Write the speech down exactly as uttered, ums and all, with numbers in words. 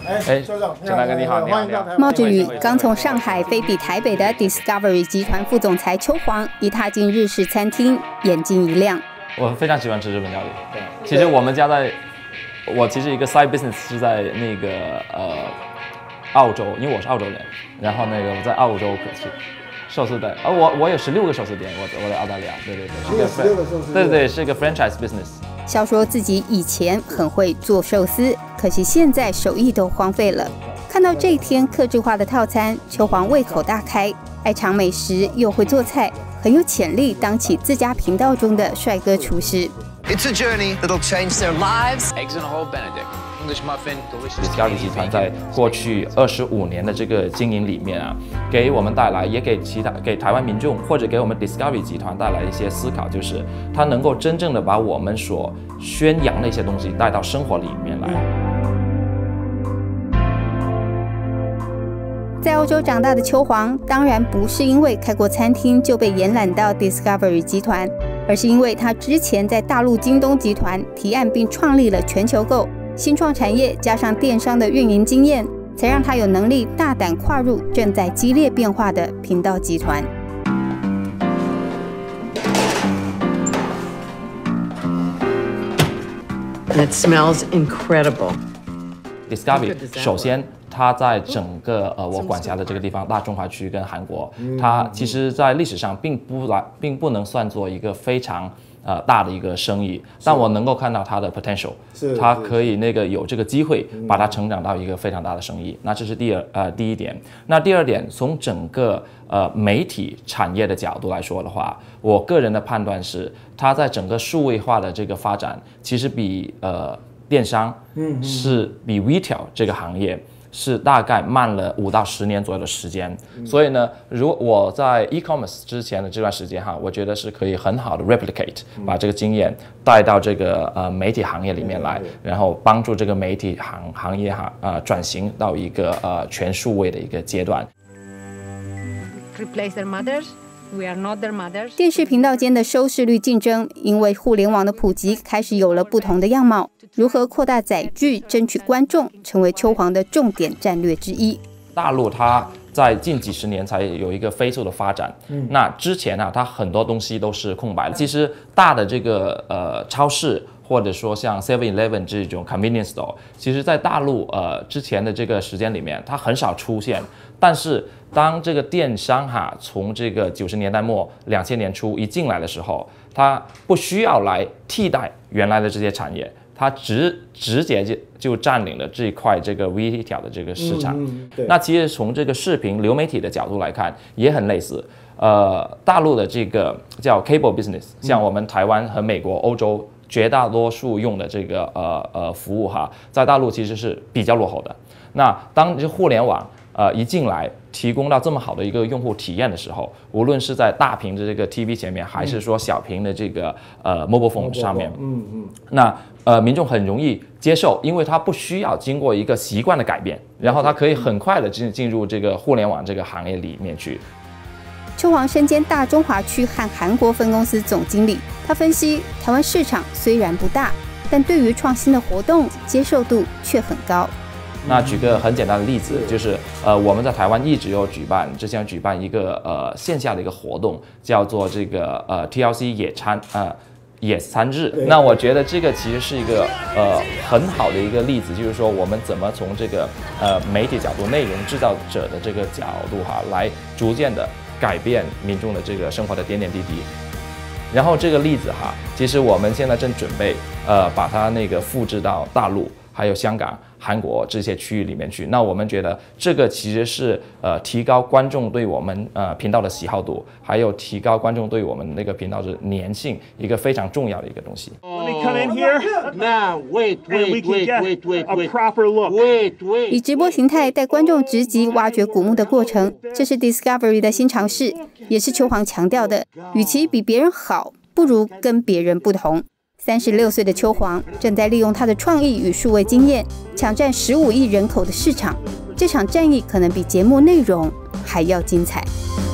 哎，陈大哥你好，你好，你好。 冒着雨，刚从上海飞抵台北的 Discovery 集团副总裁邱黄，一踏进日式餐厅，眼睛一亮。 我非常喜欢吃日本料理。对，其实我们家在，我其实一个 side business 是在那个呃澳洲，因为我是澳洲人，然后那个我在澳洲寿司店，啊，我我有十六个寿司店，我我在澳大利亚，对对对，是个十六个寿司， 对对，是一个 franchise business。 笑说自己以前很会做寿司，可惜现在手艺都荒废了。看到这一天客制化的套餐，邱黄胃口大开，爱尝美食又会做菜，很有潜力当起自家频道中的帅哥厨师。 It's a journey that'll change their lives. Eggs in a whole Benedict, English muffin, delicious. Discovery 集团在过去二十五年的这个经营里面啊，给我们带来，也给其他给台湾民众或者给我们 Discovery 集团带来一些思考，就是它能够真正的把我们所宣扬的一些东西带到生活里面来。 在欧洲长大的邱黄，当然不是因为开过餐厅就被延揽到 Discovery 集团，而是因为他之前在大陆京东集团提案并创立了全球购新创产业，加上电商的运营经验，才让他有能力大胆跨入正在激烈变化的频道集团。 It smells incredible. Discovery 首先。它在整个呃我管辖的这个地方，大中华区跟韩国，它其实在历史上并不来，并不能算作一个非常呃大的一个生意，但我能够看到它的 potential， 它可以那个有这个机会把它成长到一个非常大的生意。那这是第二呃第一点。那第二点，从整个呃媒体产业的角度来说的话，我个人的判断是，它在整个数位化的这个发展，其实比呃电商是比 retail 这个行业。是大概慢了五到十年左右的时间，所以呢，如果我在 e-commerce 之前的这段时间哈，我觉得是可以很好的 replicate， 把这个经验带到这个呃媒体行业里面来，然后帮助这个媒体行行业哈呃转型到一个呃全数位的一个阶段。 Replace their mothers. We are not their mothers. 电视频道间的收视率竞争，因为互联网的普及，开始有了不同的样貌。如何扩大载具，争取观众，成为邱黄的重点战略之一。 大陆它在近几十年才有一个飞速的发展，嗯、那之前啊，它很多东西都是空白的。其实大的这个呃超市，或者说像 seven eleven 这种 convenience store， 其实在大陆呃之前的这个时间里面，它很少出现。但是当这个电商哈从这个九十年代末、两千年初一进来的时候，它不需要来替代原来的这些产业。它直直接就就占领了这一块这个 retail 的这个市场。嗯嗯、那其实从这个视频流媒体的角度来看，也很类似。呃，大陆的这个叫 cable business， 像我们台湾和美国、欧洲绝大多数用的这个呃呃服务哈，在大陆其实是比较落后的。那当这互联网呃一进来，提供到这么好的一个用户体验的时候，无论是在大屏的这个 T V 前面，还是说小屏的这个呃 mobile phone 上面，嗯嗯，那呃民众很容易接受，因为它不需要经过一个习惯的改变，然后它可以很快的进进入这个互联网这个行业里面去。 邱黄身兼大中华区和韩国分公司总经理，他分析台湾市场虽然不大，但对于创新的活动接受度却很高。 那举个很简单的例子，就是呃我们在台湾一直有举办，之前举办一个呃线下的一个活动，叫做这个呃 T L C 野餐呃野餐日。那我觉得这个其实是一个呃很好的一个例子，就是说我们怎么从这个呃媒体角度、内容制造者的这个角度哈，来逐渐的改变民众的这个生活的点点滴滴。然后这个例子哈，其实我们现在正准备呃把它那个复制到大陆，还有香港、韩国这些区域里面去。那我们觉得这个其实是呃提高观众对我们呃频道的喜好度，还有提高观众对我们那个频道的粘性，一个非常重要的一个东西。 以直播形态带观众直击挖掘古墓的过程，这是 Discovery 的新尝试，也是邱黄强调的，与其比别人好，不如跟别人不同。三十六岁的邱黄正在利用他的创意与数位经验，抢占十五亿人口的市场。这场战役可能比节目内容还要精彩。